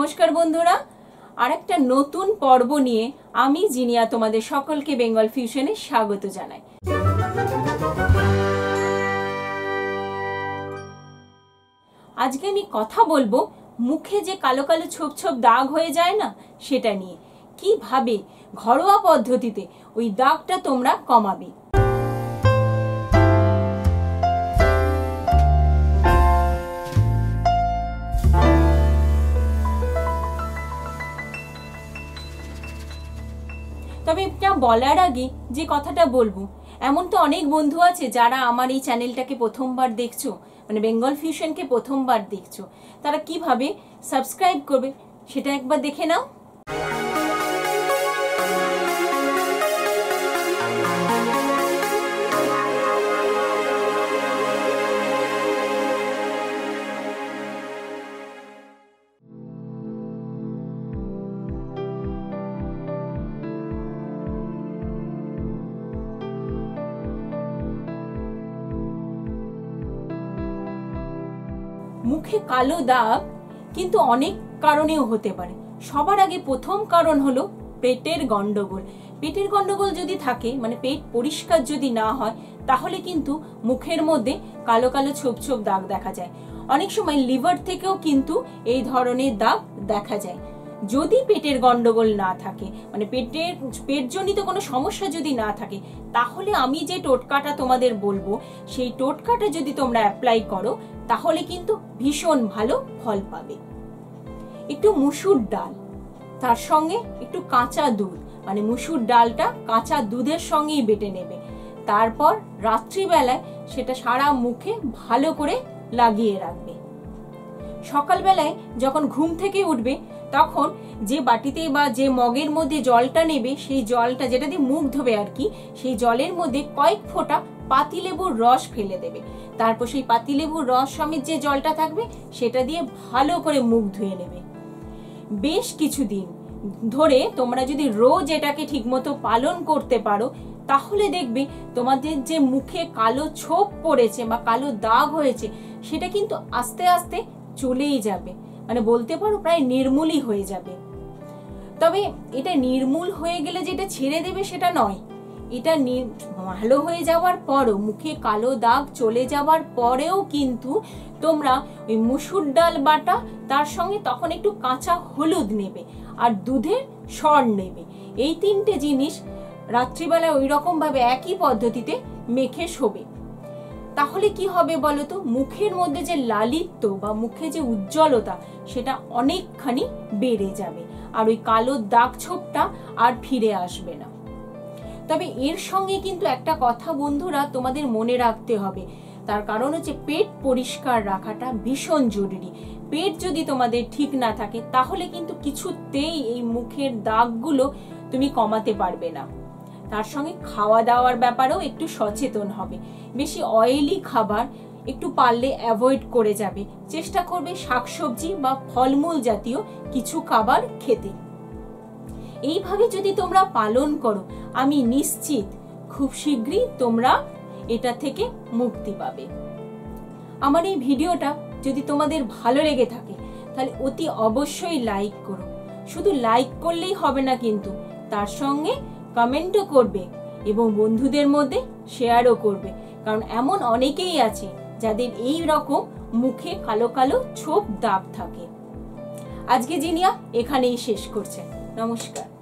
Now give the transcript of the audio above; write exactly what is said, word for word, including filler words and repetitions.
নমস্কার বন্ধুরা, আরেকটা নতুন পর্ব নিয়ে আমি জিনিয়া তোমাদের সকলকে বেঙ্গল ফিউশনে স্বাগত জানাই। আজকে আমি কথা বলবো মুখে যে কালো কালো ছোপ ছোপ দাগ হয়ে যায় না, সেটা নিয়ে কিভাবে ঘরোয়া পদ্ধতিতে ওই দাগটা তোমরা কমাবে। তবে এটা বলার আগে যে কথাটা বলবো, এমন তো অনেক বন্ধু আছে যারা আমার এই চ্যানেলটাকে প্রথমবার দেখছো, মানে বেঙ্গল ফিউশনকে প্রথমবার দেখছো, তারা কিভাবে সাবস্ক্রাইব করবে সেটা একবার দেখে নাও। মুখে কালো দাগ কিন্তু অনেক কারণেও হতে পারে। সবার আগে প্রথম কারণ হলো পেটের গন্ডগোল। পেটের গন্ডগোল যদি থাকে, মানে পেট পরিষ্কার যদি না হয়, তাহলে কিন্তু মুখের মধ্যে কালো কালো ছোপ ছোপ দাগ দেখা যায়। অনেক সময় লিভার থেকেও কিন্তু এই ধরনের দাগ দেখা যায়। যদি পেটের গন্ডগোল না থাকে, মানে পেটের পেটজনিত কোনো সমস্যা যদি না থাকে, তাহলে আমি যে টোটকাটা তোমাদের বলবো, সেই টোটকাটা যদি তোমরা অ্যাপ্লাই করো, তাহলে কিন্তু ভীষণ ভালো ফল পাবে। একটু মুসুর ডাল, তার সঙ্গে একটু কাঁচা দুধ, মানে মুসুর ডালটা কাঁচা দুধের সঙ্গেই বেটে নেবে। তারপর রাত্রিবেলায় সেটা সারা মুখে ভালো করে লাগিয়ে রাখবে। সকালবেলায় যখন ঘুম থেকে উঠবে, তখন যে বাটিতে বা যে মগের মধ্যে জলটা নেবে, সেই জলটা যেটা দিয়ে মুখ ধোবে আর কি, সেই জলের মধ্যে কয়েক ফোঁটা পাতিলেবুর রস ফেলে দেবে। তারপর সেই পাতিলেবুর রস সমেত যে জলটা থাকবে, সেটা দিয়ে ভালো করে মুখ ধুয়ে নেবে। বেশ কিছুদিন ধরে তোমরা যদি রোজ এটাকে ঠিকমতো পালন করতে পারো, তাহলে দেখবে তোমাদের যে মুখে কালো ছোপ পড়েছে বা কালো দাগ হয়েছে, সেটা কিন্তু আস্তে আস্তে চলেই যাবে, মানে বলতে পারো প্রায় নির্মূলই হয়ে যাবে। তবে এটা নির্মূল হয়ে গেলে যেটা ছেড়ে দেবে সেটা নয়, এটা ভালো হয়ে যাওয়ার পরও, মুখে কালো দাগ চলে যাওয়ার পরেও কিন্তু তোমরা ওই মুসুর ডাল বাটা, তার সঙ্গে তখন একটু কাঁচা হলুদ নেবে আর দুধের সর নেবে। এই তিনটে জিনিস রাত্রিবেলায় ওই রকম ভাবে একই পদ্ধতিতে মেখে শোবে। তাহলে কি হবে বলতো, মুখের মধ্যে যে লালিত্য বা মুখে যে উজ্জ্বলতা, সেটা অনেকখানি বেড়ে যাবে, আর ওই কালো দাগ ছোপটা আর ফিরে আসবে না। তবে এর সঙ্গে কিন্তু একটা কথা বন্ধুরা তোমাদের মনে রাখতে হবে, তার কারণ হচ্ছে পেট পরিষ্কার রাখাটা ভীষণ জরুরি। পেট যদি তোমাদের ঠিক না থাকে, তাহলে কিন্তু কিছুতেই এই মুখের দাগগুলো তুমি কমাতে পারবে না। তার সঙ্গে খাওয়া দাওয়ার ব্যাপারেও একটু সচেতন হবে। বেশি অয়েলি খাবার একটু পারলে অ্যাভয়েড করে যাবে। চেষ্টা করবে শাকসবজি বা ফলমূল জাতীয় কিছু খাবার খেতে। এইভাবে যদি তোমরা পালন করো, আমি নিশ্চিত খুব শীঘ্রই তোমরা এটা থেকে মুক্তি পাবে। আমার এই ভিডিওটা যদি তোমাদের ভালো লেগে থাকে, তাহলে অতি অবশ্যই লাইক করো। শুধু লাইক করলেই হবে না, কিন্তু তার সঙ্গে কমেন্টও করবে এবং বন্ধুদের মধ্যে শেয়ারও করবে, কারণ এমন অনেকেই আছে যাদের এই রকম মুখে কালো কালো ছোপ দাগ থাকে। আজকে জিনিয়া এখানেই শেষ করছে। নমস্কার।